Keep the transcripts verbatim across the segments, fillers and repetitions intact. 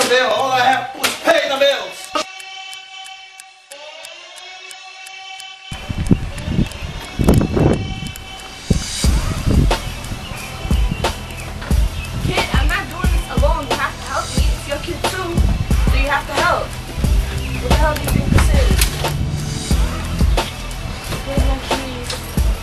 bill. All I have was pay the bills. Kid, I'm not doing this alone. You have to help me. It's your kid too, so you have to help. What the hell do you think this is? Where's my keys?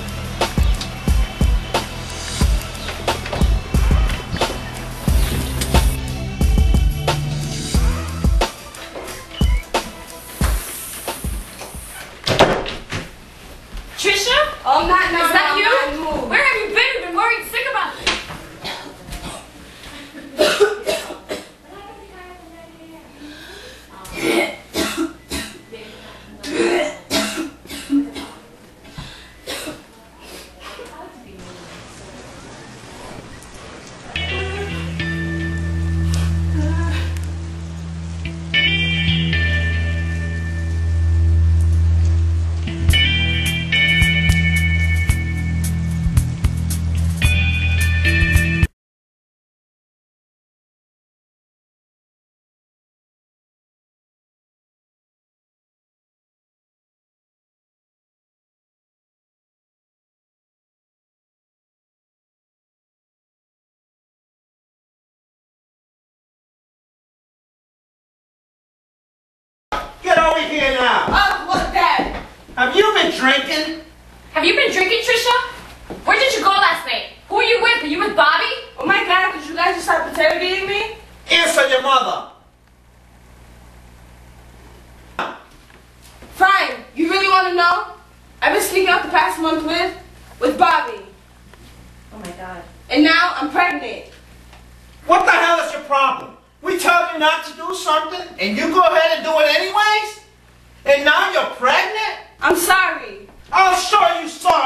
Trisha? Oh, I'm not, no, Is that no, you? I'm not moved. Where have you been? You've been worried sick about it. Get over here now. Oh, what, Dad? Have you been drinking? Have you been drinking, Trisha? Where did you go last night? Who are you with? Are you with Bobby? Oh my God, did you guys just start interrogating me? Answer your mother. Fine. You really want to know? I've been sneaking out the past month with, with Bobby. Oh my God. And now I'm pregnant. What the hell is your problem? We tell you not to do something, and you go ahead and do it anyways? And now you're pregnant? I'm sorry. I'll show you sorry.